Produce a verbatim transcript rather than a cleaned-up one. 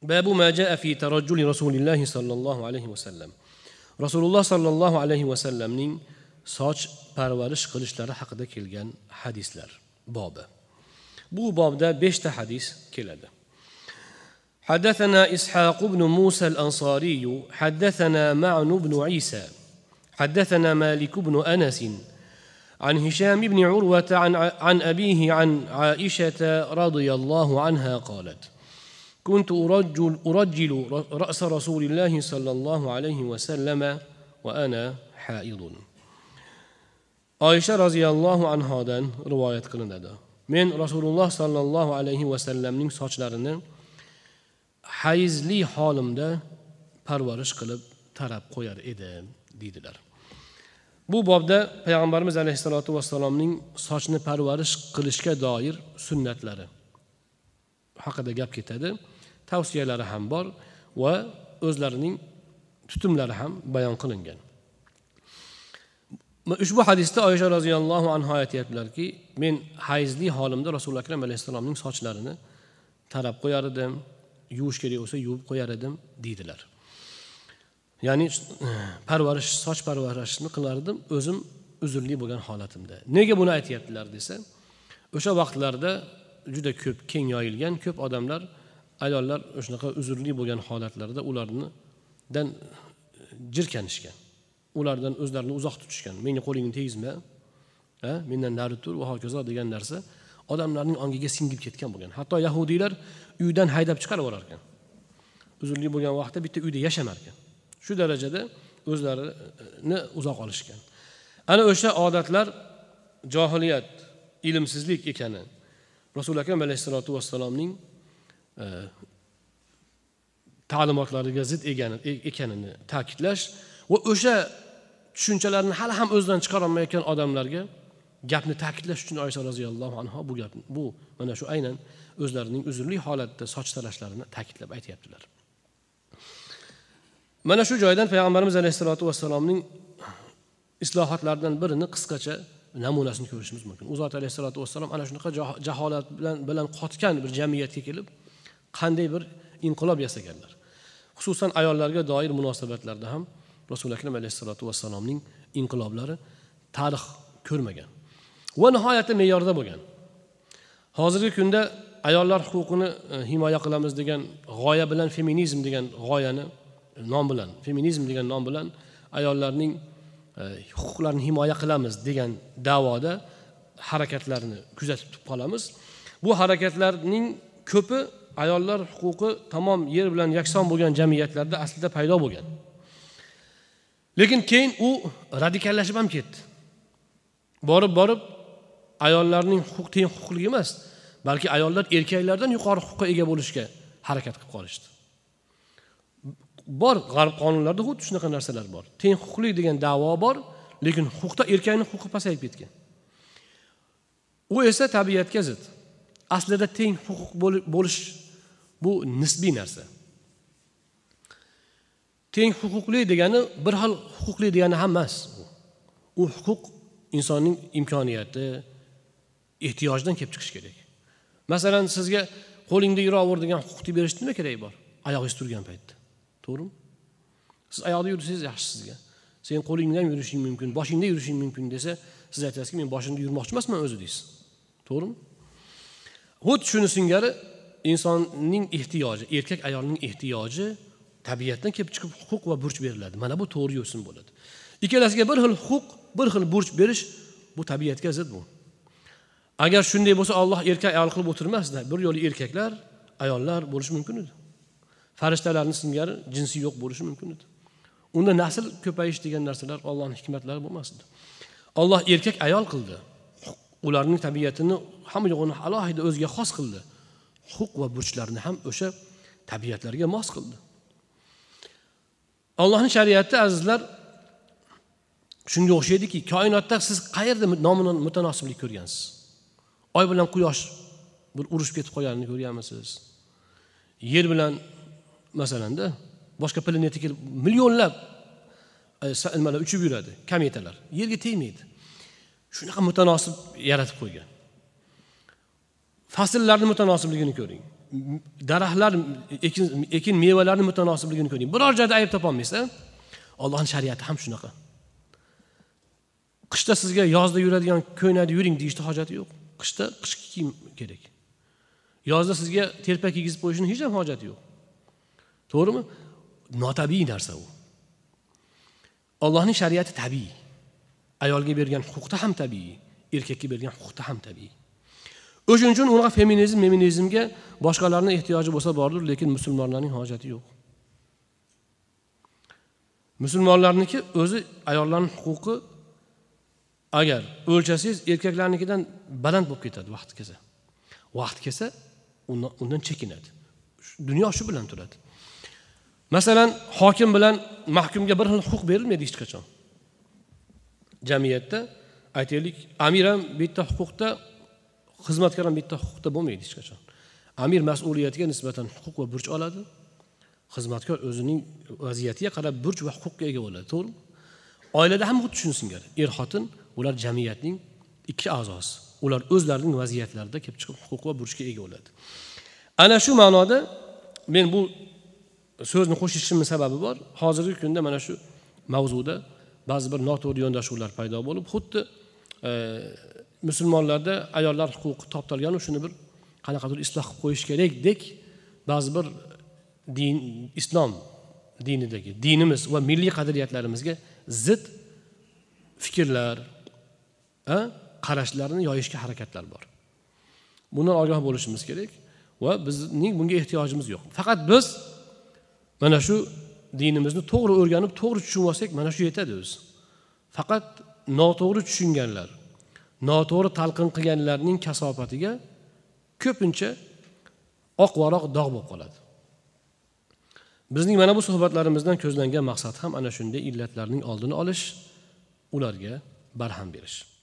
Babu ma jaa fi tarajjul Rasulilloh sallallohu alayhi va sallam. Rasululloh sallallohu alayhi va sallamning soch parvarish qilishlari haqida kelgan hadislar bobi. Bu bobda besh ta hadis keladi. حدثنا إسحاق بن موسى الأنصاري حدثنا معن بن عيسى حدثنا مالك بن أنس عن هشام بن عروة عن, عن أبيه عن عائشة رضي الله عنها قالت كنت أرجل, أرجل رأس رسول الله صلى الله عليه وسلم وأنا حائض. عائشة رضي الله عنها دان رواية قلنا من رسول الله صلى الله عليه وسلم نين ساچlarini hayzli holimda parvarish qilib tarab qo'yar edim deydilar. Bu bobda payg'ambarimiz alayhisolatu vassalomning sochni parvarish qilishga doir sunnatlari haqida gap ketadi. Tavsiyalari ham bor va o'zlarining tutumlari ham bayon qilingan. Ushbu hadisda Oysha roziyallohu anha aytayaptilarki, men hayzli holimda Rasululloh akram alayhisalomning sochlarini tarab qo'yar edim, yuvish kerak bo'lsa yuvib qo'yar edim deydilar. Ya'ni parvarish, soch parvarishini qilardim o'zim uzrli bo'lgan holatimda. Nega buni aytayaptilar desa, o'sha vaqtlarda juda ko'p keng yoyilgan ko'p odamlar, ayollar o'shanaqa uzrli bo'lgan holatlarda ulardan jirkanishgan. Ulardan o'zlarini uzoq tutishgan. Menga qo'lingni tegizma, ha, mendan nari tur va hokazo degan narsa odamlarning ongiga singib ketgan bo'lgan. Hatto yahudiylar uydan haydab chiqarib yuborar ekan. Uzrli bo'lgan vaqtda bitta uyda yashamar ekan. Shu darajada o'zlarini uzoq olishgan. Ana o'sha odatlar johiliyat, ilmsizlik ekani Rasululloh akram alayhisolatu vassalomning ta'limotlariga zid ekanini ta'kidlash va o'sha tushunchalarni hali ham o'zdan chiqara olmayotgan odamlarga gapni ta'kidlash uchun Oysha roziyallohu anha bu gapni bu mana shu aynan o'zlarining uzrli holatda soch tarashlarini ta'kidlab aytayaptilar. Mana shu joydan payg'ambarimiz alayhisolatu vassalomning islohotlaridan birini qisqacha namunasini ko'rishimiz mumkin. U zot alayhisolatu vassalom ana shunaqa jaholat bilan bilan qotgan bir jamiyatga kelib qanday bir inqilob yasaganlar. Xususan ayollarga doir munosabatlarda ham Rasululloh akram alayhisolatu vassalomning inqiloblari tarix ko'rmagan va nihoyatda me'yorda bo'lgan. Hozirgi kunda ayollar huquqini himoya qilamiz degan g'oya bilan feminizm degan g'oyani nom bilan, feminizm degan nom bilan ayollarning huquqlarini himoya qilamiz degan da'voda harakatlarni kuzatib qolamiz. Bu harakatlarning ko'pi ayollar huquqi tamom yer bilan yakson bo'lgan jamiyatlarda aslida paydo bo'lgan. Lekin keyin u radikallashib ham ketdi. Borib borib ayollarning huquq teng huquqligi emas, balki ayollar erkaklardan yuqori huquqqa ega bo'lishga harakat qilib qolishdi. Bor g'arb qonunlarida xuddi shunaqa narsalar bor. Teng huquqli degan da'vo bor, lekin huquqda erkakning huquqi pasayib ketgan. U esa tabiatga zid. Aslida teng huquq bo'lish bu nisbiy narsa. Teng huquqli degani bir xil huquqli degani ham emas. U huquq insonning imkoniyati, ehtiyojidan kelib chiqish kerak. Masalan, sizga qo'lingda yuraver degan huquqni berish nima kerak bor? Oyog'ingiz turgan paytda. To'g'rimi? Siz oyoqda yursangiz yaxshi sizga. Sen qo'lingda ham yurishing mumkin, boshingda yurishing mumkin desa, siz aytasizki, men boshimda yurmoqchi emasman o'zi deysiz. To'g'rimi? Xuddi shuni singari insonning ehtiyoji, erkak ayolning ehtiyoji tabiatdan kelib chiqib huquq va burch beriladi. Mana bu to'g'ri yo'sin bo'ladi. Ikkalasiga bir xil huquq, bir xil burch berish bu tabiatga zid bu. Agar shunday bo'lsa Alloh erkak ayol qilib o'tirmasdi. Bir yo'li erkaklar, ayollar bo'lishi mumkin edi. Farishtalarning singari jinsi yo'q bo'lishi mumkin edi. Unda nasl ko'payish degan narsalar Allohning hikmatlari bo'lmasdi. Alloh erkak ayol qildi. Ularning tabiatini ham yo'g'ini alohida o'ziga xos qildi. Huquq va burchlarini ham o'sha tabiatlarga mos qildi. Allohning shariati azizlar shunga o'xshaydiki, koinotda siz qayerda nomini mutanosiblik ko'rgansiz? Oy bilan quyosh bir urushib ketib qolganini ko'rganmisiz? Yer bilan masalanda boshqa planetaga kelib millionlab nimalar uchib yuradi, kometalar. Yerga tegmaydi. Shunaqa mutanosib yaratib qo'ygan. Fasllarning mutanosibligini ko'ring. daraxtlar ekin ekin mevalarning mutanosibligini ko'ring. Biror joyda ayb topolmaysiz. Allohning shariati ham shunaqa. Qishda sizga yozda yuradigan ko'ynakda yuring deyishga hojati yo'q. Qishda qishki kiyim kerak. Yozda sizga telpak kiygizib qo'yishning hech ham hojati yo'q. To'g'rimi? Notabiiy narsa u. Allohning shariati tabiiy. Ayolga bergan huquqda ham tabiiy, erkakka bergan huquqda ham tabiiy. O'shuning uchun unaqa feminizm, feminizmga boshqalarning ehtiyoji bo'lsa bordir, lekin musulmonlarning hojati yo'q. Musulmonlarniki o'zi ayollarning huquqi agar o'lchasangiz erkaklarnikidan baland bo'lib ketadi vaqt kelsa. Vaqt kelsa undan, undan chekinadi. Dunyo shu bilan turadi. Masalan, hokim bilan mahkumga bir xil huquq berilmaydi hech qachon. Jamiyatda aytaylik, amir ham bitta huquqda, xizmatkor ham bitta huquqda bo'lmaydi hech qachon. Amir mas'uliyatiga nisbatan huquq va burch oladi. Xizmatkor o'zining vaziyatiga qarab burch va huquqqa ega bo'ladi, to'g'rimi? Oilada ham xuddi shuni singari. Er-xotin ular jamiyatning ikki a'zosi. Ular o'zlarining vaziyatlarida kelib chiqib huquq va burchga ega bo'ladi. Ana shu ma'noda men bu so'zni qo'shishimning sababi bor. Hozirgi kunda mana shu mavzuda ba'zi bir noto'g'ri yondashuvlar paydo bo'lib, xuddi e, musulmonlarda ayollar huquqi toptalgan, shuni bir qanaqadir isloh qilib qo'yish kerakdek, ba'zi bir din, islom dinidagi, dinimiz va milliy qadriyatlarimizga zid fikrlar, a, qarashlarni yoyishga harakatlar bor. Bundan ogoh bo'lishimiz kerak va bizning bunga ehtiyojimiz yo'q. Faqat biz mana shu dinimizni to'g'ri o'rganib, to'g'ri tushunib olsak, mana shu yetadi o'zi. Faqat noto'g'ri tushunganlar, noto'g'ri talqin qilganlarning kasofatiga ko'pincha oq varoq dog' bo'lib qoladi. Bizning mana bu suhbatlarimizdan ko'zlangan maqsad ham ana shunday illatlarning oldini olish, ularga barham berish.